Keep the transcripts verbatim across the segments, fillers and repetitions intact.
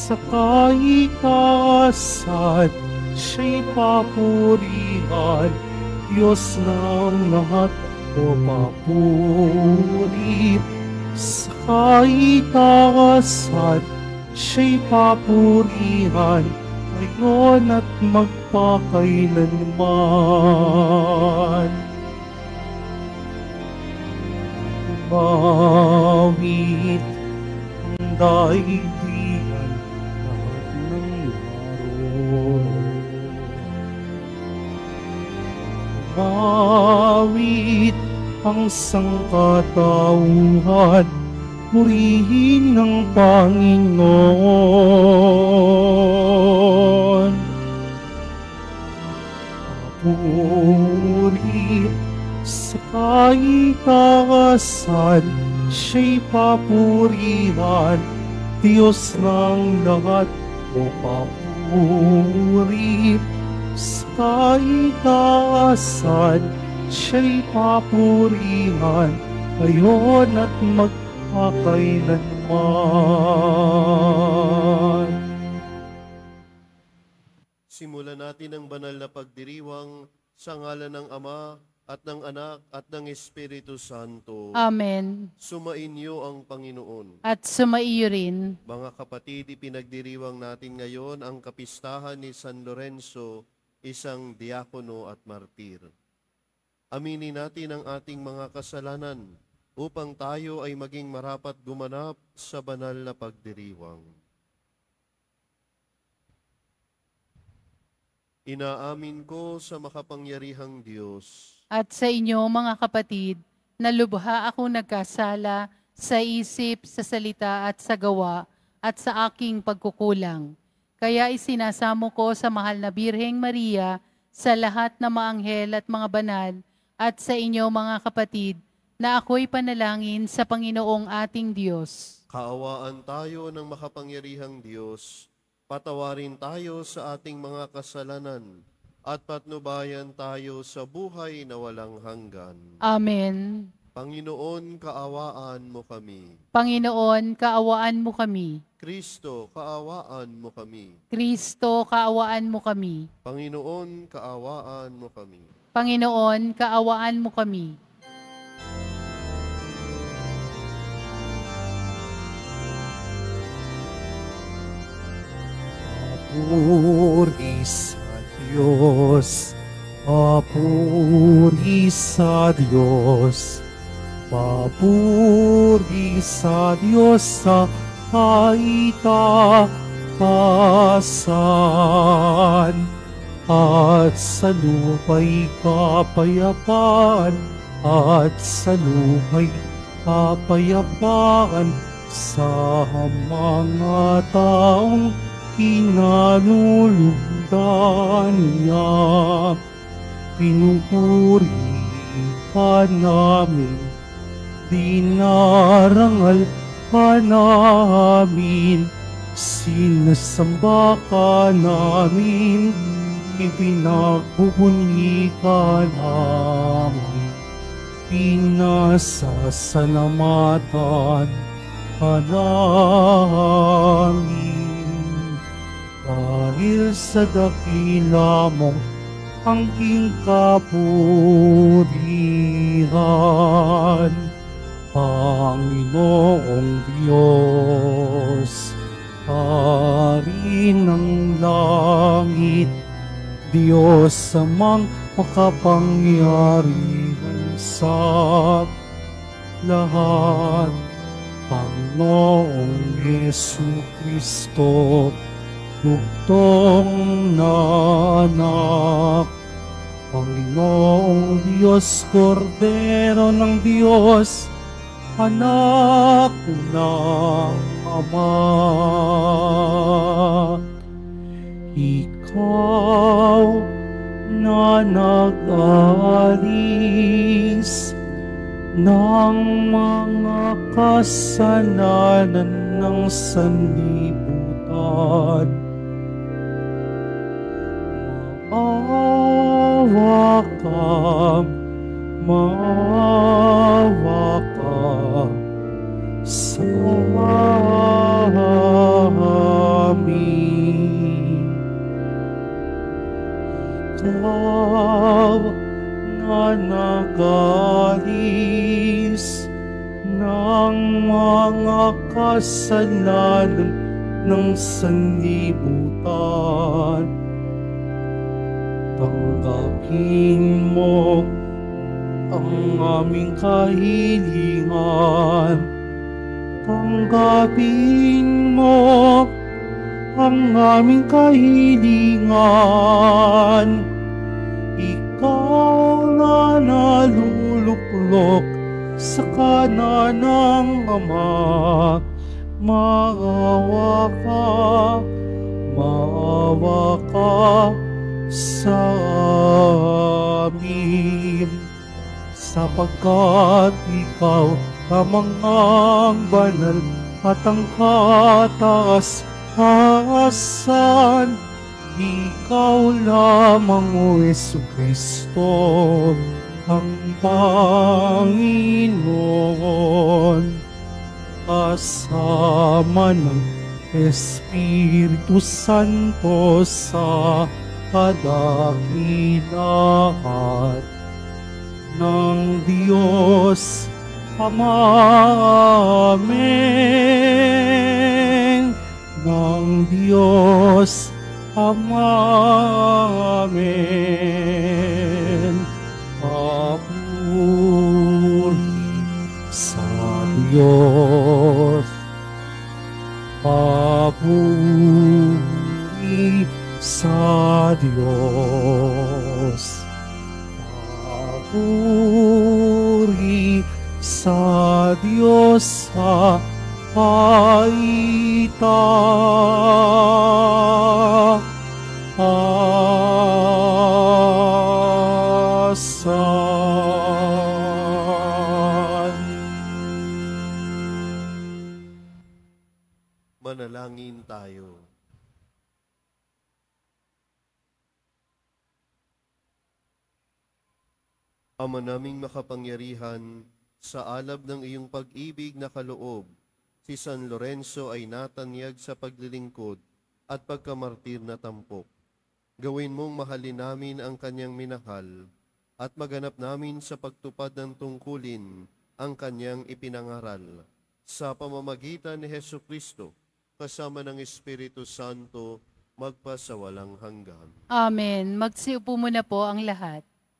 sa kaitaasan, siya'y papurihan, Diyos ng lahat o papuri. Sa kaitaasan, siya'y papurihan, ngayon at magpakailanman. Umawit ang daigdigan, lahat ng naroon. Umawit ang sangkatauhan, purihin ng Panginoon. Papuri sa kaitaasan, siya'y papurihan, Diyos ng lahat o papuri. Sa kaitaasan, siya'y papurihan, ngayon at magpakailanman. Simulan natin ang banal na pagdiriwang sa ngalan ng Ama at ng Anak at ng Espiritu Santo. Amen. Sumainyo ang Panginoon. At sumaiyo rin. Mga kapatid, ipinagdiriwang natin ngayon ang kapistahan ni San Lorenzo, isang diakono at martir. Aminin natin ang ating mga kasalanan upang tayo ay maging marapat gumanap sa banal na pagdiriwang. Inaamin ko sa makapangyarihang Diyos At sa inyo, mga kapatid, na lubha ako nagkasala sa isip, sa salita at sa gawa at sa aking pagkukulang. Kaya isinasamo ko sa mahal na Birheng Maria, sa lahat ng mga anghel at mga banal, at sa inyo, mga kapatid, na ako'y panalangin sa Panginoong ating Diyos. Kaawaan tayo ng makapangyarihang Diyos, patawarin tayo sa ating mga kasalanan, at patnubayan tayo sa buhay na walang hanggan. Amen. Panginoon, kaawaan mo kami. Panginoon, kaawaan mo kami. Kristo, kaawaan mo kami. Kristo, kaawaan mo kami. Panginoon, kaawaan mo kami. Panginoon, kaawaan mo kami. Papuri sa Diyos, papuri sa Diyos, papuri sa Diyos sa kaitaasan, at sa lupa'y kapayapaan, at sa lupa'y kapayapaan sa mga taong kinalulugdan niya. Pinupuri ka namin, dinarangal ka namin, sinasamba ka namin, ipinagbubunyi ka namin, pinasasalamatan ka namin. Dahil sa dakila mong angking kapurihan, Panginoong Diyos, Hari ng langit, Diyos amang makapangyarihan sa lahat, Panginoong Jesucristo, bugtong na anak, Panginoong Diyos, Kordero ng Diyos, anak ng Ama. Ikaw na nag-alis ng mga kasalanan ng sanlibutan, maawa ka, maawa ka sa amin. ikaw na nagalis ng mga kasalanan ng sanlibutan. Tanggapin mo ang aming kahilingan. Tanggapin mo ang aming kahilingan. Ikaw na naluluklok sa kanan ng Ama, maawa ka, maawa ka sa amin, sapagkat ikaw lamang ang banal at ang kataas-taasan. Ikaw lamang, O Jesucristo, ang Panginoon, kasama ng Espiritu Santo sa kadakilaan ng Diyos Ama. Amen. Ng Diyos Ama. Amen. Papuri sa Diyos. Papuri sa Diyos. Papuri sa Diyos sa paitaasan. Manalangin tayo. Ama naming makapangyarihan, sa alab ng iyong pag-ibig na kaloob, si San Lorenzo ay natanyag sa paglilingkod at pagkamartir na tampok. Gawin mong mahalin namin ang kanyang minahal at maganap namin sa pagtupad ng tungkulin ang kanyang ipinangaral. Sa pamamagitan ni Jesucristo, kasama ng Espiritu Santo, magpasawalang hanggan. Amen. Magsiupo muna po ang lahat.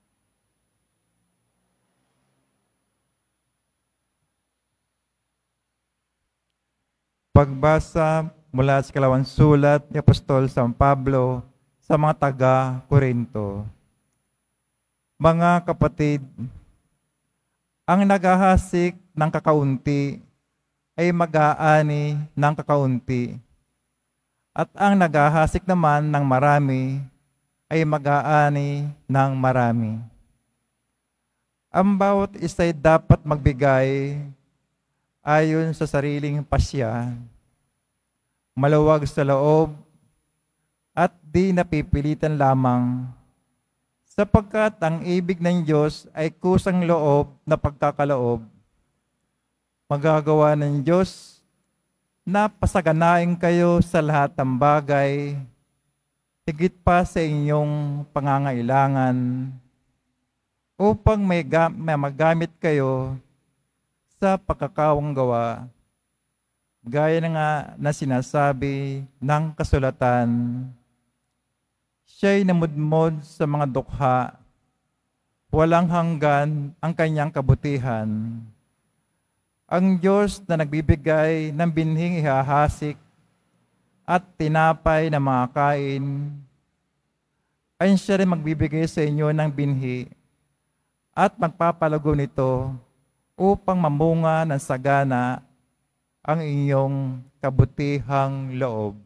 Pagbasa mula sa ikalawang sulat ni Apostol San Pablo sa mga taga-Korinto. Mga kapatid, ang naghahasik ng kakaunti ay mag-aani ng kakaunti, at ang naghahasik naman ng marami ay mag-aani ng marami. Ang bawat isa'y dapat magbigay ayon sa sariling pasya, maluwag sa loob, at di napipilitan lamang, sapagkat ang ibig ng Diyos ay kusang loob na pagkakaloob. Magagawa ng Diyos na pasaganain kayo sa lahat ng bagay, higit pa sa inyong pangangailangan, upang may, may magamit kayo sa pagkakawang gawa, gaya na nga na sinasabi ng kasulatan, siya'y namudmod sa mga dukha, walang hanggan ang kanyang kabutihan. Ang Diyos na nagbibigay ng binhing ihahasik at tinapay na mga kain, ay siya rin magbibigay sa inyo ng binhi at magpapalago nito upang mamunga ng sagana ang inyong kabutihang loob.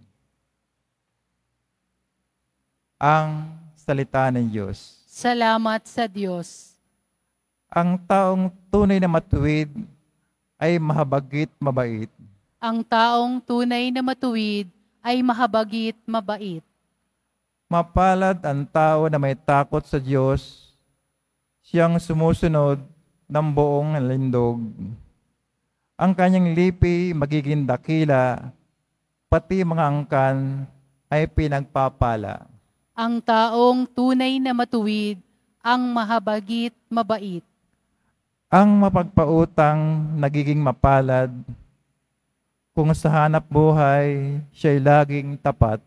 Ang salita ng Diyos. Salamat sa Diyos. Ang taong tunay na matuwid ay mahabagit mabait. Ang taong tunay na matuwid ay mahabagit mabait. Mapalad ang tao na may takot sa Diyos, siyang sumusunod ng buong lindog. Ang kanyang lipi magiging dakila, pati mga angkan ay pinagpapala. Ang taong tunay na matuwid, ang mahabagit mabait. Ang mapagpautang nagiging mapalad, kung sa hanap buhay siya'y laging tapat.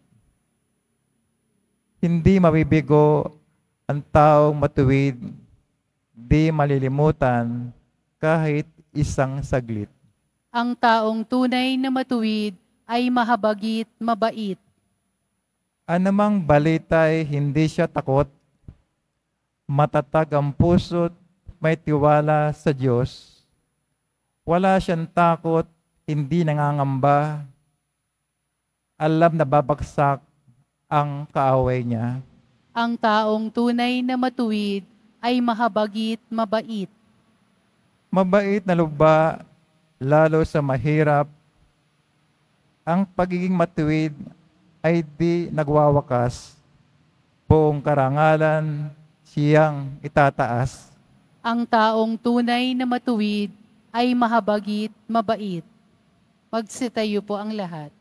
Hindi mabibigo ang taong matuwid, di malilimutan kahit isang saglit. Ang taong tunay na matuwid ay mahabagit mabait. Anumang balita'y hindi siya takot, matatag ang puso't may tiwala sa Diyos. Wala siyang takot, hindi nangangamba. Alam na babagsak ang kaaway niya. Ang taong tunay na matuwid ay mahabagit mabait. Mabait na lubha, lalo sa mahirap. Ang pagiging matuwid ay di nagwawakas. Buong karangalan siyang itataas. Ang taong tunay na matuwid ay mahabagit mabait. Magsitayo po ang lahat.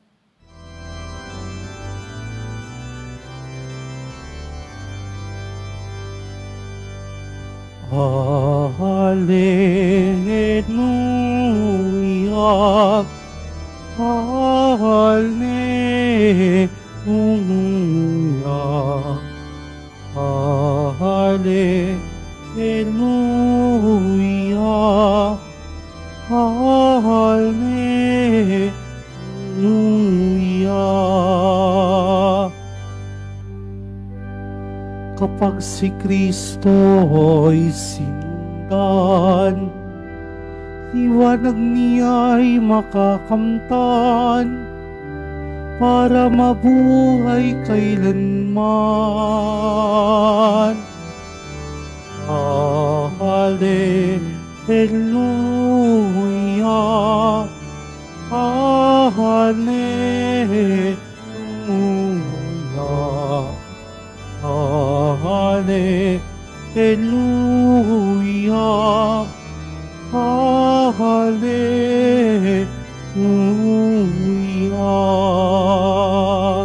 Hallelujah, Hallelujah, Hallelujah, Hallelujah. Kapag si Kristo'y sinundan, liwanag niya'y makakamtan, para mabuhay kailanman. Hallelujah, Hallelujah, Hallelujah, Hallelujah.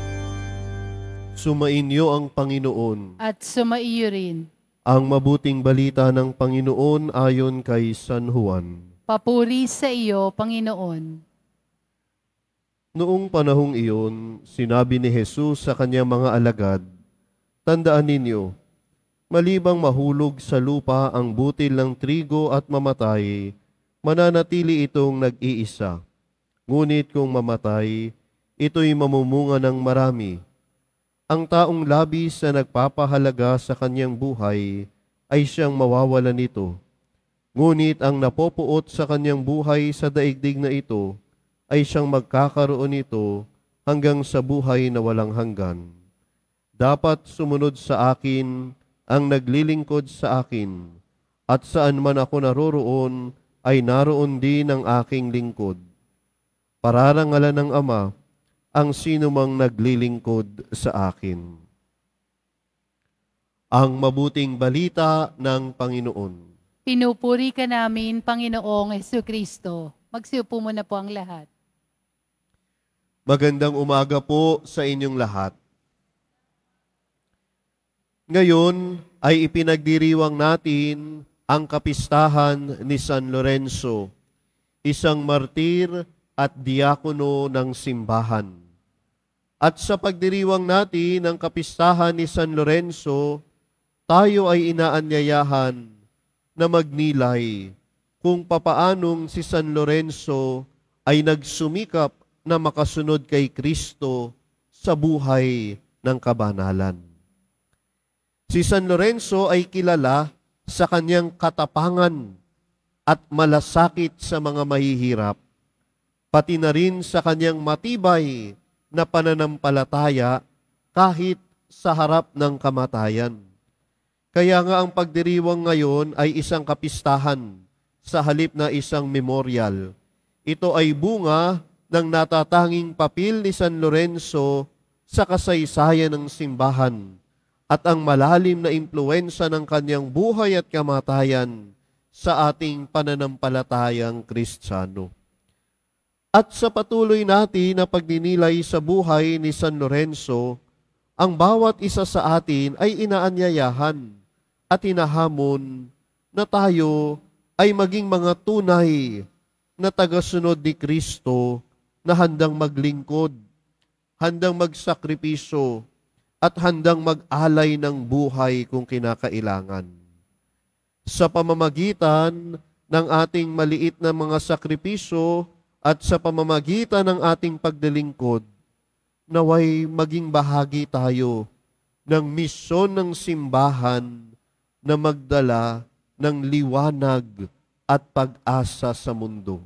Sumainyo ang Panginoon. At sumaiyo rin. Ang mabuting balita ng Panginoon ayon kay San Juan. Papuri sa iyo, Panginoon. Noong panahong iyon, sinabi ni Jesus sa kanyang mga alagad, "Tandaan ninyo, malibang mahulog sa lupa ang butil ng trigo at mamatay, mananatili itong nag-iisa. Ngunit kung mamatay, ito'y mamumunga ng marami. Ang taong labis na nagpapahalaga sa kanyang buhay ay siyang mawawalan nito. Ngunit ang napopuot sa kanyang buhay sa daigdig na ito ay siyang magkakaroon nito hanggang sa buhay na walang hanggan. Dapat sumunod sa akin ang naglilingkod sa akin, at saan man ako naroroon ay naroon din ang aking lingkod. Pararangalan ng Ama ang sino mang naglilingkod sa akin." Ang mabuting balita ng Panginoon. Pinupuri ka namin, Panginoong Jesucristo. Magsiupo muna po ang lahat. Magandang umaga po sa inyong lahat. Ngayon ay ipinagdiriwang natin ang kapistahan ni San Lorenzo, isang martir at diakono ng simbahan. At sa pagdiriwang natin ng kapistahan ni San Lorenzo, tayo ay inaanyayahan na magnilay kung papaanong si San Lorenzo ay nagsumikap na makasunod kay Kristo sa buhay ng kabanalan. Si San Lorenzo ay kilala sa kanyang katapangan at malasakit sa mga mahihirap, pati na rin sa kanyang matibay na pananampalataya kahit sa harap ng kamatayan. Kaya nga ang pagdiriwang ngayon ay isang kapistahan sa halip na isang memorial. Ito ay bunga ng natatanging papel ni San Lorenzo sa kasaysayan ng simbahan at ang malalim na impluwensya ng kanyang buhay at kamatayan sa ating pananampalatayang Kristiyano. At sa patuloy natin na pagdinilay sa buhay ni San Lorenzo, ang bawat isa sa atin ay inaanyayahan at hinahamon na tayo ay maging mga tunay na tagasunod ni Kristo na handang maglingkod, handang magsakripisyo, at handang mag-alay ng buhay kung kinakailangan. Sa pamamagitan ng ating maliit na mga sakripisyo at sa pamamagitan ng ating pagdilingkod, naway maging bahagi tayo ng misyon ng simbahan na magdala ng liwanag at pag-asa sa mundo.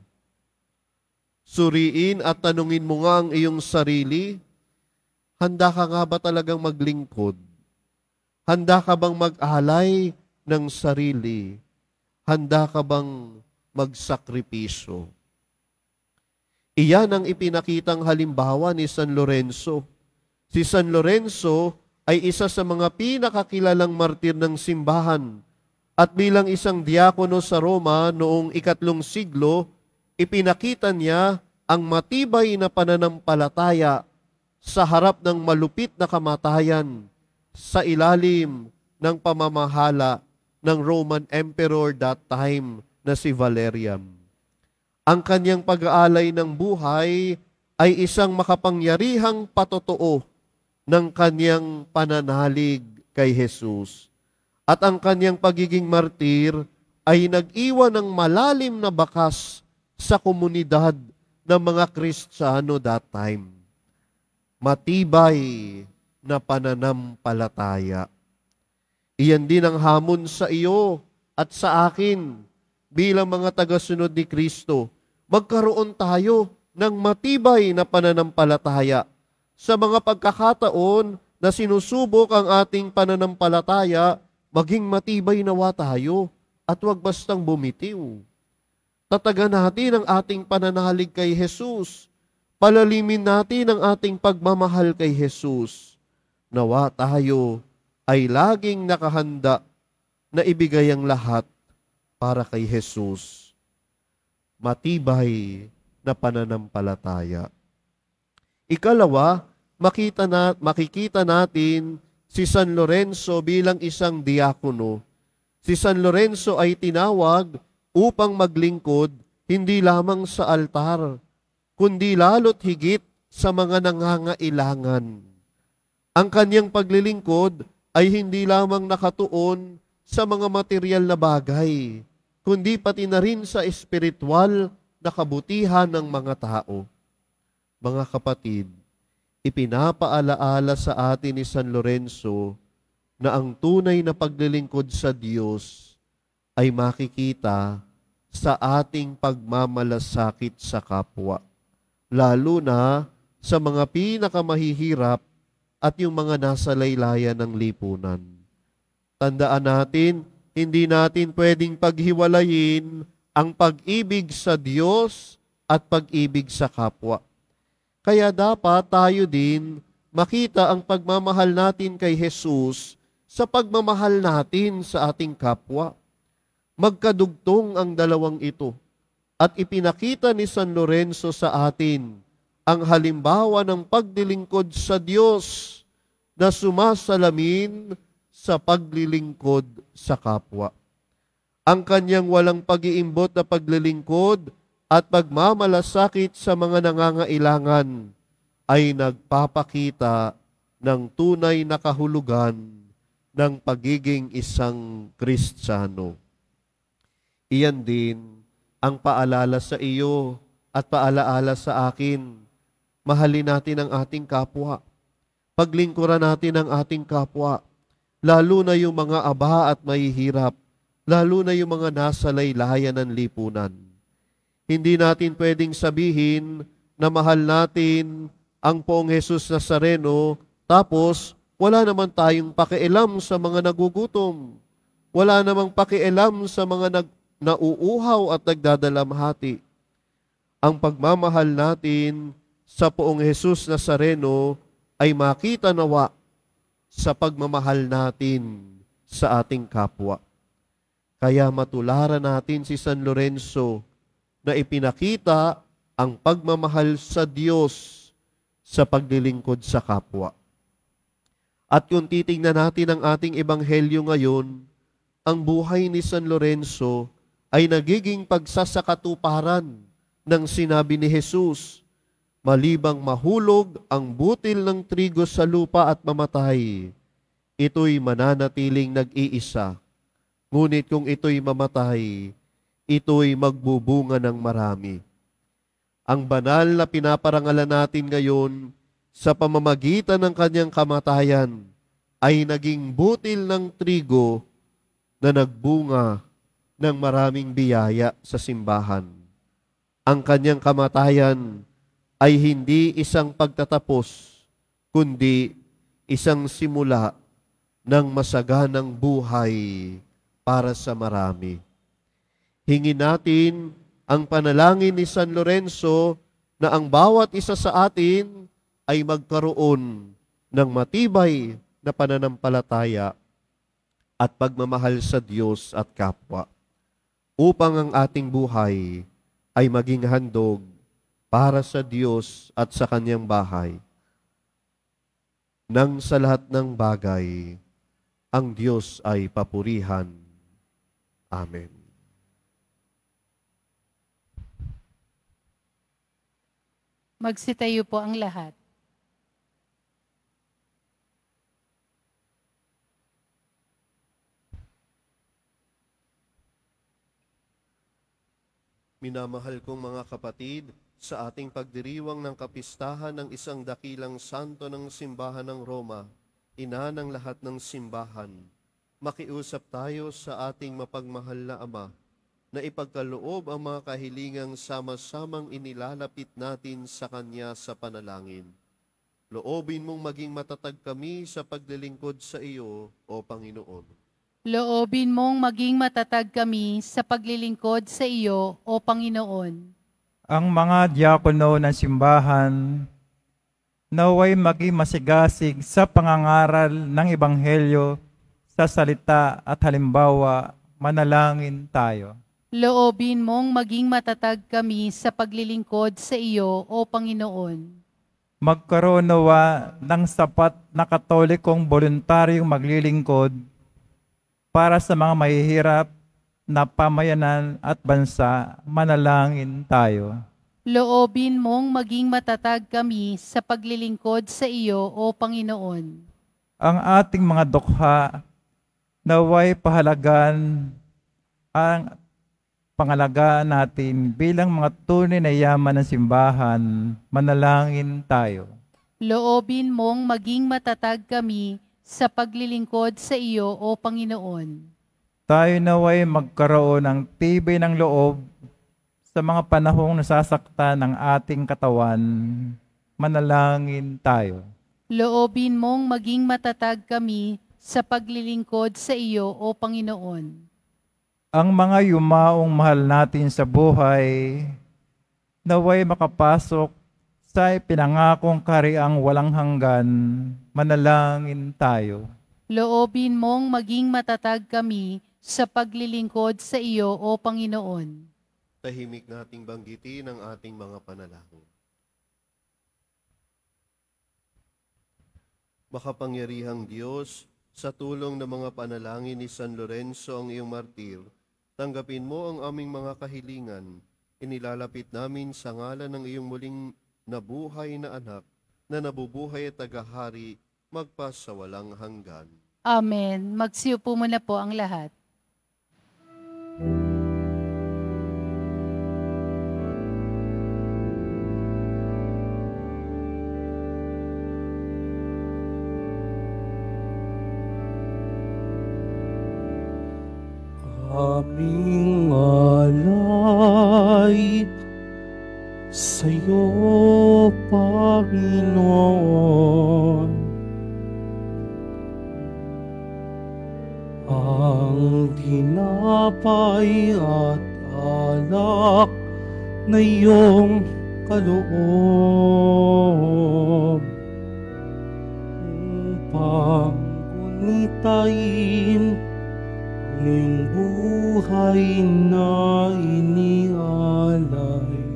Suriin at tanungin mo nga ang iyong sarili, handa ka nga ba talagang maglingkod? Handa ka bang mag-alay ng sarili? Handa ka bang magsakripisyo? Iyan ang ipinakitang halimbawa ni San Lorenzo. Si San Lorenzo ay isa sa mga pinakakilalang martir ng simbahan at bilang isang diakono sa Roma noong ikatlong siglo, ipinakita niya ang matibay na pananampalataya sa harap ng malupit na kamatayan sa ilalim ng pamamahala ng Roman Emperor that time na si Valerian. Ang kanyang pag-aalay ng buhay ay isang makapangyarihang patotoo ng kanyang pananalig kay Jesus. At ang kanyang pagiging martir ay nag-iwan ng malalim na bakas sa komunidad ng mga Kristiyano that time. Matibay na pananampalataya. Iyan din ang hamon sa iyo at sa akin bilang mga tagasunod ni Kristo. Magkaroon tayo ng matibay na pananampalataya. Sa mga pagkakataon na sinusubok ang ating pananampalataya, maging matibay nawa tayo at huwag bastang bumitiw. Tatagan natin ang ating pananalig kay Jesus. Palalimin natin ang ating pagmamahal kay Jesus. Nawa tayo ay laging nakahanda na ibigay ang lahat para kay Jesus. Matibay na pananampalataya. Ikalawa, makita na, makikita natin si San Lorenzo bilang isang diakono. Si San Lorenzo ay tinawag upang maglingkod hindi lamang sa altar, kundi lalo't higit sa mga nangangailangan. Ang kanyang paglilingkod ay hindi lamang nakatuon sa mga material na bagay, kundi pati na rin sa espiritual na kabutihan ng mga tao. Mga kapatid, ipinapaalaala sa atin ni San Lorenzo na ang tunay na paglilingkod sa Diyos ay makikita sa ating pagmamalasakit sa kapwa, lalo na sa mga pinakamahihirap at yung mga nasa laylayan ng lipunan. Tandaan natin, hindi natin pwedeng paghiwalayin ang pag-ibig sa Diyos at pag-ibig sa kapwa. Kaya dapat tayo din makita ang pagmamahal natin kay Jesus sa pagmamahal natin sa ating kapwa. Magkadugtong ang dalawang ito at ipinakita ni San Lorenzo sa atin ang halimbawa ng pagdilingkod sa Diyos na sumasalamin sa paglilingkod sa kapwa. Ang kanyang walang pag-iimbot na paglilingkod at pagmamalasakit sa mga nangangailangan ay nagpapakita ng tunay na kahulugan ng pagiging isang Kristiyano. Iyan din ang paalala sa iyo at paalaala sa akin. Mahalin natin ang ating kapwa. Paglingkuran natin ang ating kapwa, lalo na yung mga aba at mahihirap, lalo na yung mga nasa laylayan ng lipunan. Hindi natin pwedeng sabihin na mahal natin ang Poong Jesus Nazareno, tapos wala naman tayong pakialam sa mga nagugutom. Wala namang pakialam sa mga nag, nauuhaw at nagdadalamhati. Ang pagmamahal natin sa Poong Jesus Nazareno ay makita nawa sa pagmamahal natin sa ating kapwa. Kaya matularan natin si San Lorenzo na ipinakita ang pagmamahal sa Diyos sa paglilingkod sa kapwa. At kung titingnan natin ang ating ebanghelyo ngayon, ang buhay ni San Lorenzo ay nagiging pagsasakatuparan ng sinabi ni Jesus, malibang mahulog ang butil ng trigo sa lupa at mamatay, ito'y mananatiling nag-iisa. Ngunit kung ito'y mamatay, ito'y magbubunga ng marami. Ang banal na pinaparangalan natin ngayon sa pamamagitan ng kanyang kamatayan ay naging butil ng trigo na nagbunga ng maraming biyaya sa simbahan. Ang kanyang kamatayan ay hindi isang pagtatapos, kundi isang simula ng masaganang buhay para sa marami. Hingin natin ang panalangin ni San Lorenzo na ang bawat isa sa atin ay magkaroon ng matibay na pananampalataya at pagmamahal sa Diyos at kapwa, upang ang ating buhay ay maging handog para sa Diyos at sa Kanyang bahay. Nang sa lahat ng bagay, ang Diyos ay papurihan. Amen. Magsitayo po ang lahat. Minamahal kong mga kapatid, sa ating pagdiriwang ng kapistahan ng isang dakilang santo ng simbahan ng Roma, ina ng lahat ng simbahan, makiusap tayo sa ating mapagmahal na Ama na ipagkaloob ang mga kahilingang sama-samang inilalapit natin sa Kanya sa panalangin. Loobin mong maging matatag kami sa paglilingkod sa iyo, O Panginoon. Loobin mong maging matatag kami sa paglilingkod sa iyo, O Panginoon. Ang mga diakono ng simbahan naway maging masigasig sa pangangaral ng Ebanghelyo sa salita at halimbawa, manalangin tayo. Loobin mong maging matatag kami sa paglilingkod sa iyo, O Panginoon. Magkaroon nawa ng sapat na katolikong voluntaryong maglilingkod para sa mga mahihirap na pamayanan at bansa, manalangin tayo. Loobin mong maging matatag kami sa paglilingkod sa iyo, O Panginoon. Ang ating mga dukha naway pahalagan ang pangalagaan natin bilang mga tunay na yaman ng simbahan, manalangin tayo. Loobin mong maging matatag kami sa paglilingkod sa iyo, O Panginoon. Tayo naway magkaroon ng tibay ng loob sa mga panahong nasasaktan ng ating katawan, manalangin tayo. Loobin mong maging matatag kami sa paglilingkod sa iyo, O Panginoon. Ang mga yumaong mahal natin sa buhay, naway makapasok sa pinangakong kahariang walang hanggan, manalangin tayo. Loobin mong maging matatag kami sa paglilingkod sa iyo, O Panginoon. Tahimik nating banggitin ang ating mga panalangin. Makapangyarihang Diyos, sa tulong ng mga panalangin ni San Lorenzo ang iyong martir, tanggapin mo ang aming mga kahilingan. Inilalapit namin sa ngalan ng iyong muling nabuhay na anak, na nabubuhay at tagahari, magpasawalang hanggan. Amen. Magsiupo muna po ang lahat. Aming alay sa'yo, Panginoon. Ang tinapay at alak na iyong kaloob upang gunitain ng buhay na inialay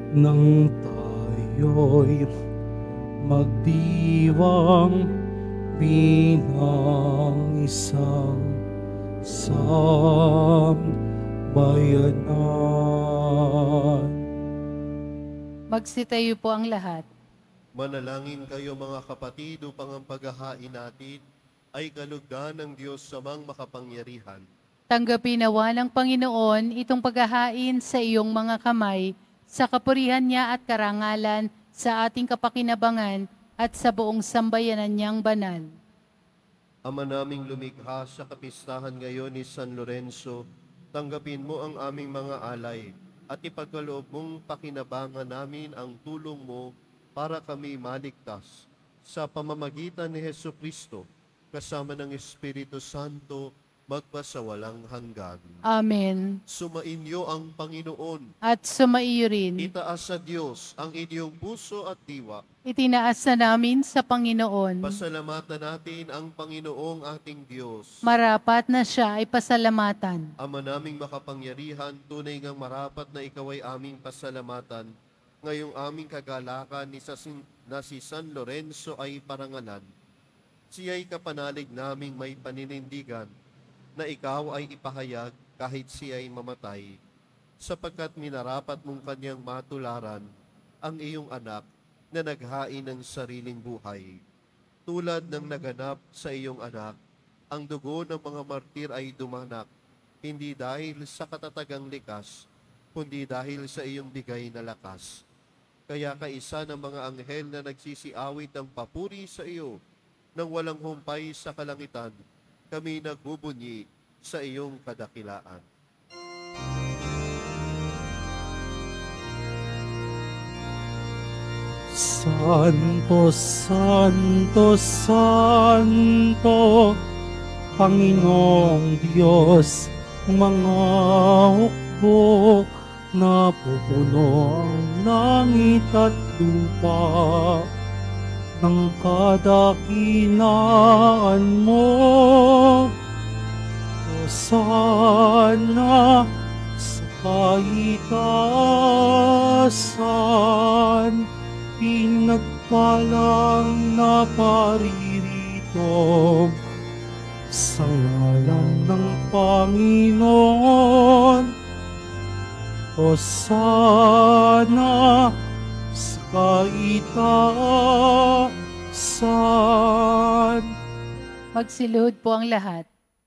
nang tayo'y magdiwang bilang isang sambayanan. Magsitayo po ang lahat. Manalangin kayo mga kapatid upang ang paghahain natin ay kalugdan ng Diyos samang makapangyarihan. Tanggapin nawa ng Panginoon itong paghahain sa iyong mga kamay, sa kapurihan niya at karangalan, sa ating kapakinabangan at sa buong sambayanan niyang banal. Ama naming lumikha sa kapistahan ngayon ni San Lorenzo, tanggapin mo ang aming mga alay at ipagkaloob mong pakinabangan namin ang tulong mo para kami maligtas sa pamamagitan ni Hesukristo kasama ng Espiritu Santo magpasawalang hanggan. Amen. Sumainyo ang Panginoon. At sumaiyo rin. Itaas sa Diyos ang inyong puso at diwa. Itinaas na namin sa Panginoon. Pasalamatan natin ang Panginoong ating Diyos. Marapat na siya ay pasalamatan. Ama naming makapangyarihan, tunay ngang marapat na ikaw ay aming pasalamatan. Ngayong aming kagalakan ni sa, na si San Lorenzo ay parangalan. Siya'y kapanalig naming may paninindigan na ikaw ay ipahayag kahit siya'y mamatay, sapagkat minarapat mong kanyang matularan ang iyong anak na naghain ng sariling buhay. Tulad ng naganap sa iyong anak, ang dugo ng mga martir ay dumanak, hindi dahil sa katatagang likas, kundi dahil sa iyong bigay na lakas. Kaya kaisa ng mga anghel na nagsisiawit ng papuri sa iyo, nang walang humpay sa kalangitan, kami nagbubunyi sa iyong kadakilaan. Santo, Santo, Santo, Panginoong Diyos, mga hukbo na pupuno ang langit at lupa ng kadakilaan mo. Hosana sa kaitaasan, pinagpalang na paririto sa ngalan ng Panginoon. Hosana sa kaitaasan. Magsilud po ang lahat.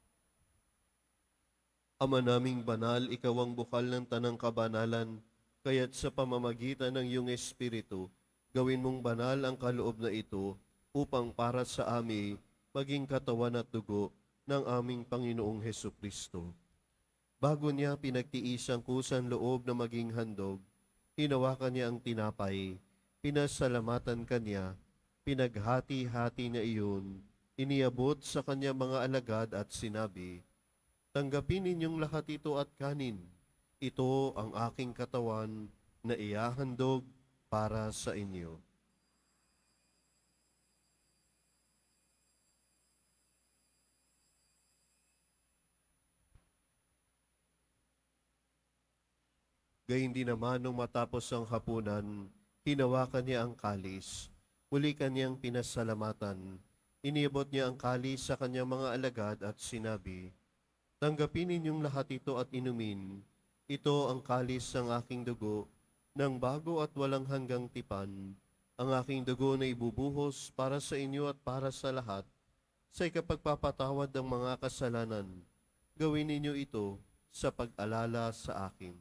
Ama naming banal, ikaw ang bukal ng tanang kabanalan, kaya't sa pamamagitan ng iyong Espiritu, gawin mong banal ang kaloob na ito upang para sa amin maging katawan at dugo ng aming Panginoong Hesukristo. Bago niya pinagtiis ang kusang loob na maging handog, hinawakan niya ang tinapay, pinasalamatan kanya, pinaghati-hati na iyon, iniabot sa kanya mga alagad at sinabi, "Tanggapin ninyong lahat ito at kanin. Ito ang aking katawan na ihahandog para sa inyo." Gayundin naman nung matapos ang hapunan, hinawakan niya ang kalis. Muli kanyang pinasalamatan. Iniabot niya ang kalis sa kanyang mga alagad at sinabi, "Tanggapin ninyong lahat ito at inumin. Ito ang kalis ng aking dugo, ng bago at walang hanggang tipan. Ang aking dugo na ibubuhos para sa inyo at para sa lahat, sa ikapagpapatawad ng mga kasalanan. Gawin ninyo ito sa pag-alala sa akin."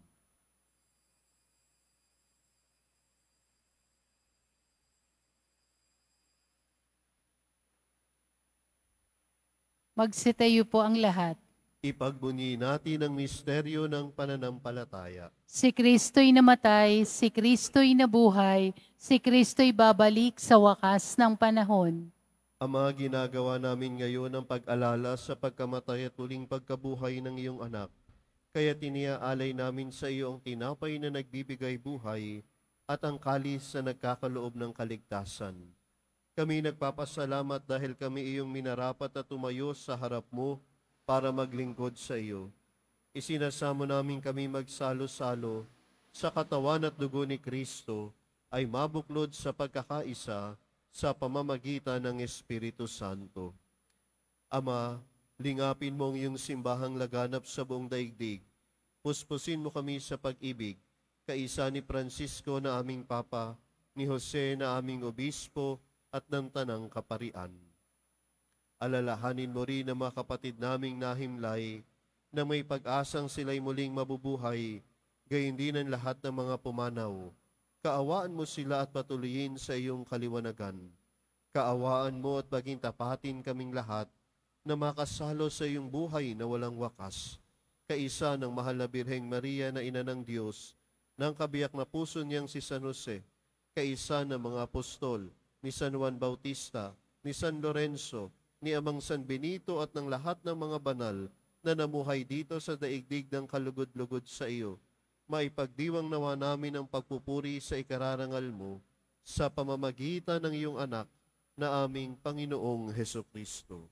Magsitayo po ang lahat. Ipagbunyi natin ang misteryo ng pananampalataya. Si Kristo'y namatay, si Kristo'y nabuhay, si Kristo'y babalik sa wakas ng panahon. Ama, ginagawa namin ngayon ang pag-alala sa pagkamatay at uling pagkabuhay ng iyong anak. Kaya tiniaalay namin sa iyo ang tinapay na nagbibigay buhay at ang kalis na nagkakaloob ng kaligtasan. Kami nagpapasalamat dahil kami iyong minarapat at tumayo sa harap mo para maglingkod sa iyo. Isinasamo namin kami magsalo-salo sa katawan at dugo ni Kristo ay mabuklod sa pagkakaisa sa pamamagitan ng Espiritu Santo. Ama, lingapin mo ang iyong simbahang laganap sa buong daigdig. Puspusin mo kami sa pag-ibig, kaisa ni Francisco na aming Papa, ni Jose na aming Obispo, at ng Tanang Kaparian. Alalahanin mo rin ang mga kapatid naming nahimlay, na may pag-asang sila'y muling mabubuhay, gayon din ang lahat ng mga pumanaw. Kaawaan mo sila at patuloyin sa iyong kaliwanagan. Kaawaan mo at maging tapatin kaming lahat na makasalo sa iyong buhay na walang wakas. Kaisa ng mahal na Birheng Maria na ina ng Diyos, ng kabiyak na puso niyang si San Jose, kaisa ng mga apostol, ni San Juan Bautista, ni San Lorenzo, ni Amang San Benito at ng lahat ng mga banal na namuhay dito sa daigdig ng kalugod-lugod sa iyo, maipagdiwang nawa namin ang pagpupuri sa ikararangal mo sa pamamagitan ng iyong anak na aming Panginoong Hesukristo.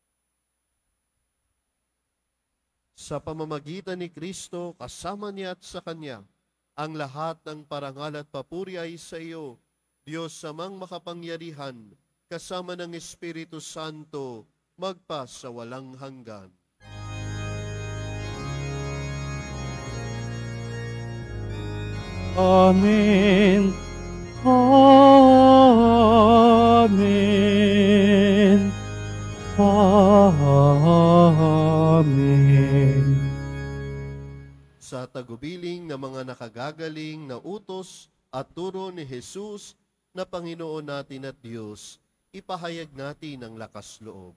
Sa pamamagitan ni Kristo, kasama niya at sa Kanya, ang lahat ng parangal at papuri ay sa iyo, Diyos samang makapangyarihan, kasama ng Espiritu Santo, magpa sa walang hanggan. Amen. Amen. Amen. Sa tagubiling ng mga nakagagaling na utos at turo ni Jesus na Panginoon natin at Diyos, ipahayag natin ang lakas loob.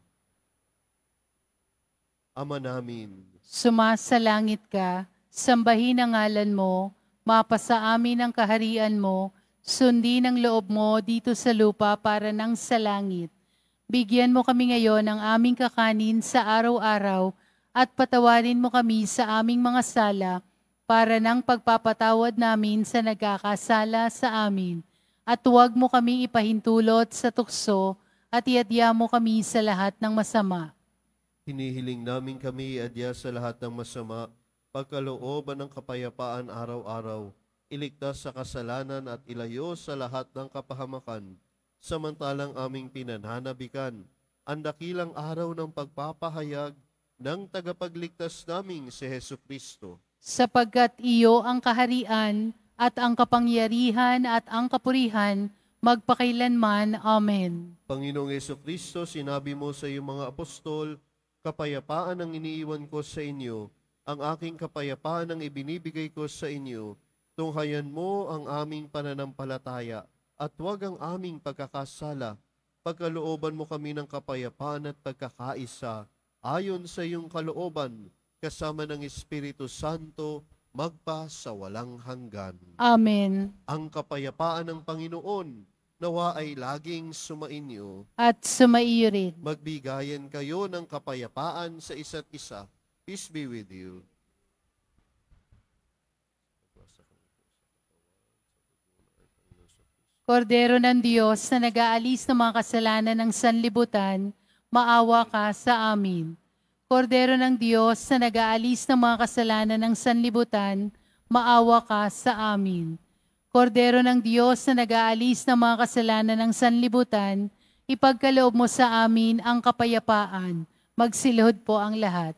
Ama namin, Sumasalangit ka, sambahin ang ngalan mo, mapasa amin ang kaharian mo, sundin ang loob mo dito sa lupa para nang sa langit. Bigyan mo kami ngayon ng aming kakanin sa araw-araw at patawarin mo kami sa aming mga sala para nang pagpapatawad namin sa nagkakasala sa amin. At huwag mo kaming ipahintulot sa tukso at iadya mo kami sa lahat ng masama. hinihiling namin kami adya sa lahat ng masama, pagkalooban ng kapayapaan araw-araw, iligtas sa kasalanan at ilayo sa lahat ng kapahamakan, samantalang aming pinananabikan ang dakilang araw ng pagpapahayag ng tagapagligtas naming si Hesukristo. Sapagkat iyo ang kaharian at ang kapangyarihan at ang kapurihan magpakailanman. Amen. Panginoong Hesukristo, sinabi mo sa iyong mga apostol, kapayapaan ang iniiwan ko sa inyo, ang aking kapayapaan ang ibinibigay ko sa inyo, tunghayan mo ang aming pananampalataya at huwag ang aming pagkakasala. Pagkalooban mo kami ng kapayapaan at pagkakaisa, ayon sa iyong kalooban, kasama ng Espiritu Santo, magpa sa walang hanggan. Amen. Ang kapayapaan ng Panginoon, nawa ay laging sumainyo. At sumaiyo rin. Magbigayan kayo ng kapayapaan sa isa't isa. Peace be with you. Kordero ng Diyos na nag-aalis ng mga kasalanan ng sanlibutan, maawa ka sa amin. Kordero ng Diyos na nag-aalis ng mga kasalanan ng sanlibutan, maawa ka sa amin. Kordero ng Diyos na nag-aalis ng mga kasalanan ng sanlibutan, ipagkaloob mo sa amin ang kapayapaan. Magsilhod po ang lahat.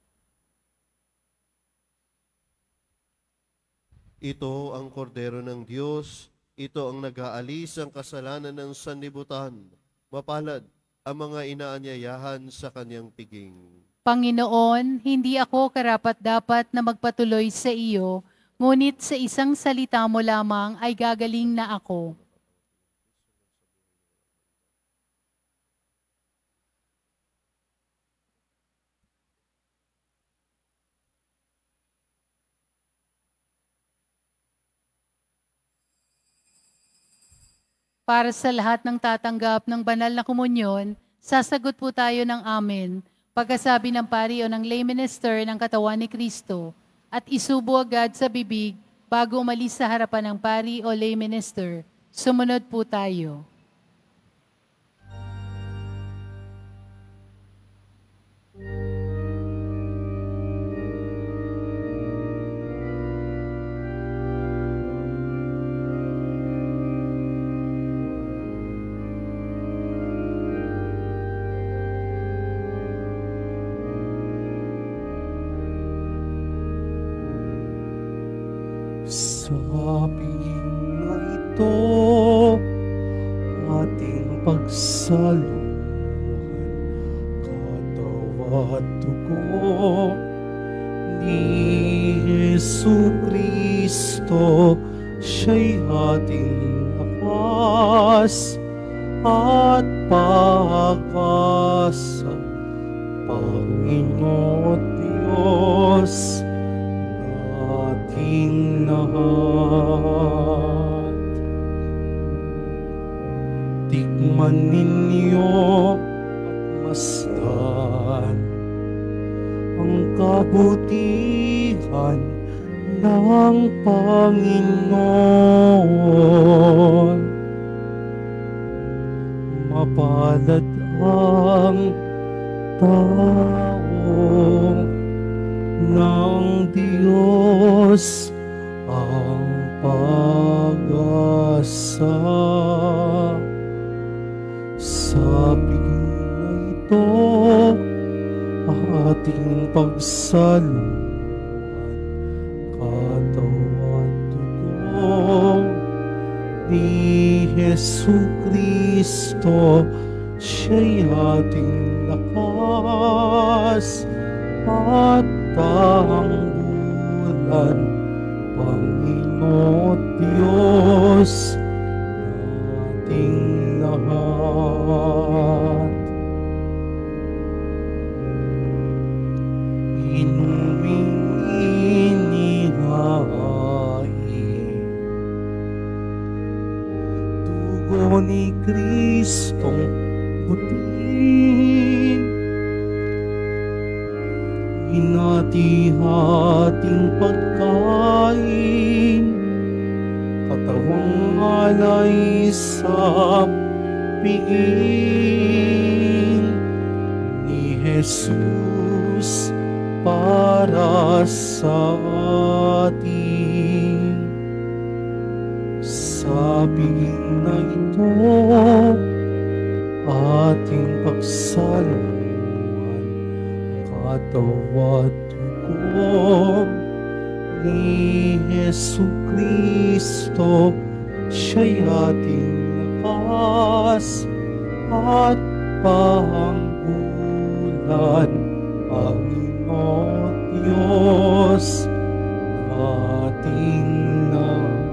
Ito ang kordero ng Diyos, ito ang nag-aalis ang kasalanan ng sanlibutan. Mapalad ang mga inaanyayahan sa kanyang piging. Panginoon, hindi ako karapat-dapat na magpatuloy sa iyo, ngunit sa isang salita mo lamang ay gagaling na ako. Para sa lahat ng tatanggap ng banal na komunyon, sasagot po tayo ng amen, pagkasabi ng pari o ng lay minister ng katawan ni Kristo, at isubo agad sa bibig bago umalis sa harapan ng pari o lay minister. Sumunod po tayo. Sa piling na ito, ating pagsaluhan, katawan at dugo ni Jesucristo, siya'y ating lakas at pag-asa. Panginoon Diyos nating lahat, tikman ninyo at masdan ang kabutihan ng Panginoon. Mapalad ang tao ng Diyos, ang pag-asa. Sa piling na ito, ating pagsaluhan, katawan at dugo ni Jesucristo, siya'y ating lakas at tanggulan. Panginoon Diyos nating lahat. Inuming inihain dugo ni Kristong butin, hinati-hating pagkain, katawang alay sa piin ni Jesus para sa atin. Sa piling na ito, ating pagsaluhan, katawan at dugo ni Jesucristo, siya'y ating lakas at panggulan. Panginoon Diyos nating lahat.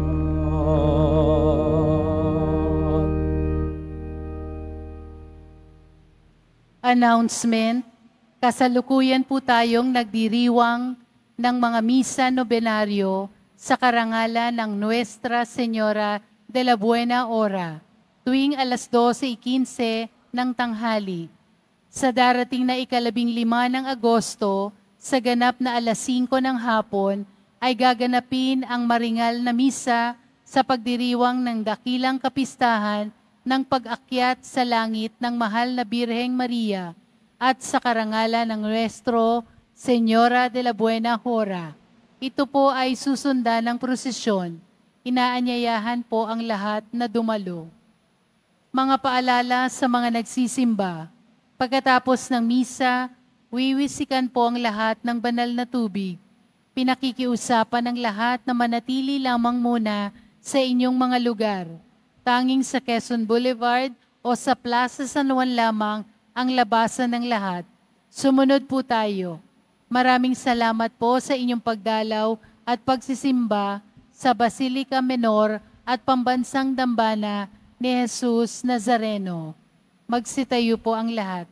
Announcement. Kasalukuyan po tayong nagdiriwang ng mga misa nobenaryo sa karangalan ng Nuestra Señora de la Buena Hora tuwing alas dose quince ng tanghali. Sa darating na ikalabing lima ng Agosto, sa ganap na alas singko ng hapon, ay gaganapin ang maringal na misa sa pagdiriwang ng dakilang kapistahan ng pag-akyat sa langit ng mahal na Birheng Maria at sa karangalan ng Nuestro Señora de la Buena Hora. Ito po ay susundan ng prosesyon. Inaanyayahan po ang lahat na dumalo. Mga paalala sa mga nagsisimba. Pagkatapos ng misa, wiwisikan po ang lahat ng banal na tubig. Pinakikiusapan ng lahat na manatili lamang muna sa inyong mga lugar. Tanging sa Quezon Boulevard o sa Plaza San Juan lamang ang labasan ng lahat. Sumunod po tayo. Maraming salamat po sa inyong pagdalaw at pagsisimba sa Basilica Menor at Pambansang Dambana ni Jesus Nazareno. Magsitayo po ang lahat.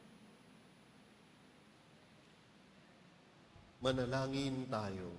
Manalangin tayo.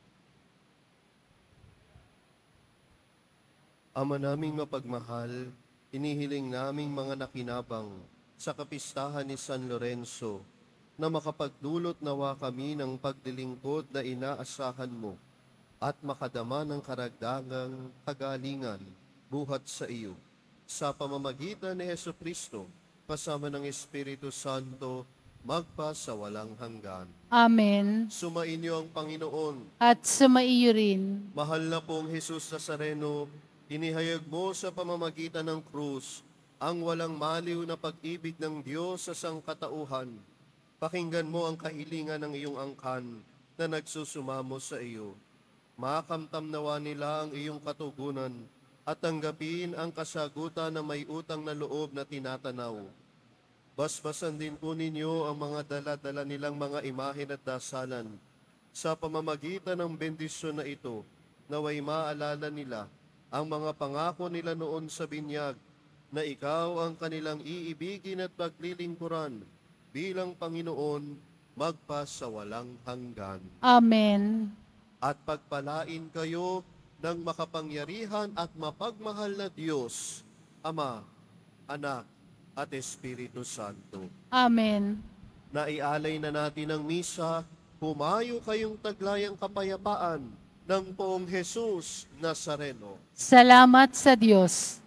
Ama naming mapagmahal, inihiling naming mga nakinabang sa kapistahan ni San Lorenzo na makapagdulot nawa kami ng pagdilingkod na inaasahan mo at makadama ng karagdagang kagalingan buhat sa iyo. Sa pamamagitan ni Jesucristo, kasama ng Espiritu Santo, magpa sa walang hanggan. Amen. Sumainyo ang Panginoon. At sumaiyo rin. Mahal na pong Jesus Nazareno, inihayag mo sa pamamagitan ng krus ang walang maliw na pag-ibig ng Diyos sa sangkatauhan. Pakinggan mo ang kahilingan ng iyong angkan na nagsusumamo sa iyo. Makamtam nawa nila ang iyong katugunan at tanggapin ang kasagutan na may utang na loob na tinatanaw. Basbasan din po ninyo ang mga dala-dala nilang mga imahen at dasalan sa pamamagitan ng bendisyon na ito, naway maalala nila ang mga pangako nila noon sa binyag na ikaw ang kanilang iibigin at paglilingkuran bilang Panginoon magpasawalang hanggan. Amen. At pagpalain kayo ng makapangyarihan at mapagmahal na Diyos, Ama, Anak, at Espiritu Santo. Amen. Naialay na natin ang misa, humayo kayong taglayang kapayapaan ng Poong Jesus Nazareno. Salamat sa Diyos.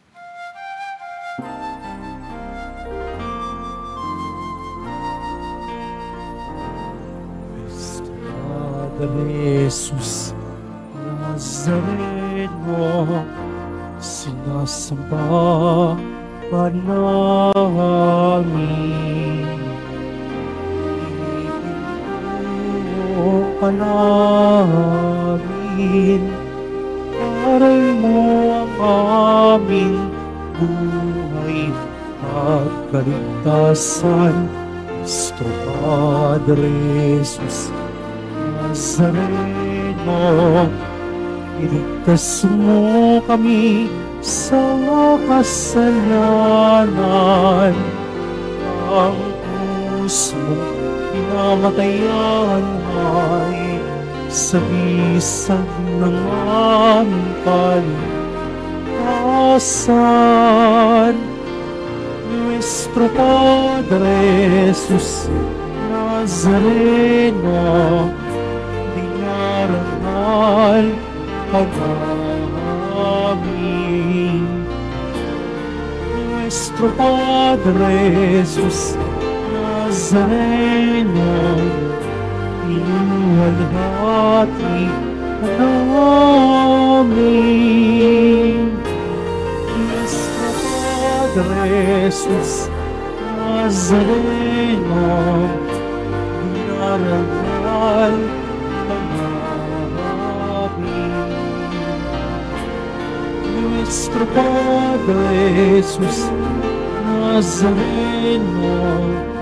Padre Jesus Nazareno, sinasamba ka namin. Ipinuro ka namin, aral mo ang aming buhay at kaligtasan. Cristo Padre Jesus Nazareno, iligtas mo kami sa kasalanan. Ang krus mo pinamatayan ay sagisag ng aming kaligtasan. Nuestro Padre Jesus Nazareno, dinarangal ka namin. Nuestro Padre Jesus Nazareno, inuwalhati ka namin. Nuestro Padre Jesus Nazareno, dinarangal ka namin. Nuestro Padre Jesus Nazareno,